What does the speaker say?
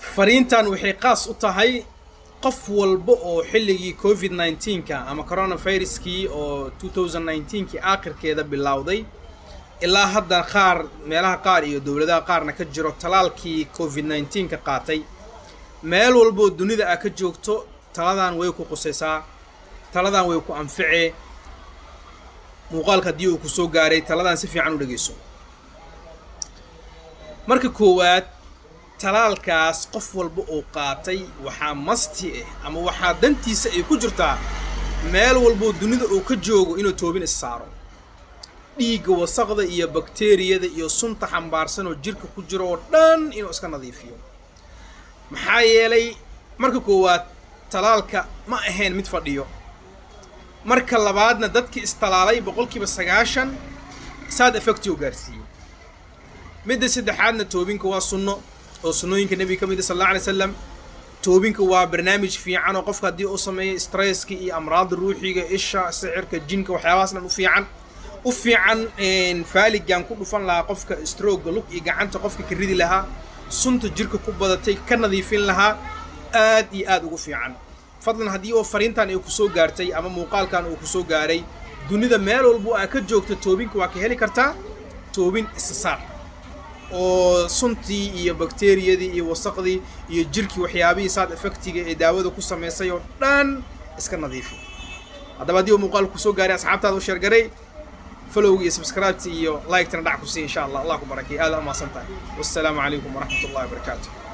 fariintan waxay qaas u tahay qof walba oo xilligii COVID-19 ama coronavirus-kii oo 2019 aakhirkeeda bilowday ilaa hadda meelaha qaar iyo dawladaha qaarna ka jiro talaalkii COVID-19 qaatay meel walba oo dunida ka joogto taladan way ku qusaysaa taladan way ku anficee muuqaalka hadii uu ku soo gaaray taladan si fiican u dhageyso marka koowaad talaalkaas qof walba oo qaatay waxa masti ama waxa dantiisa ay ku jirtaa meel walba oo dunida uu ka joogo inuu toobin saaro dhiigga wasaqda iyo bakteeriyada iyo sunta xambaarsan oo jirka ku jiro oo dhan inuu iska nadiifiyo maxaa yeelay marka koowaad talaalka ma ahayn mid fadhiyo marka labaadna dadkii istalaalay 90% side effect uu gaarsiiyay midda saddexaadna toobinka waa sunno oo sunnooyinka nabiga kamid sallallahu alayhi wasallam toobinka waa barnaamij fiican oo qofka hadii uu sameeyo stresska iyo amraad ruuxiga isha sixirka jinka waxyaabahaasna u fiican faaligan ku dhufan lahaa qofka stroke lug iyo gacanta qofka ka ridi lahaa sunta jirka ku badatay ka nadiifin lahaa aad iyo aad ugu fiican fadlan hadii oo fariintan ay ku soo gaartay ama muuqaalkan uu ku soo gaaray dunida meel walba ka joogto toobinka waa ka heli kartaa toobin issaar oo suntii iyo bakteeriyadii iyo wasaqdii iyo jirkii waxyaabihii side effectiga ee daawada ku sameysay oo dhan iska nadiifi hadaba hadii muuqaalku soo gaaray asxaabtaada u share garay follow iyo subscribe iyo like tana dhac ku sii insha Allah ku barakeeyo aad ama santahay wassalamu alaykum wa rahmatullahi wa barakatuh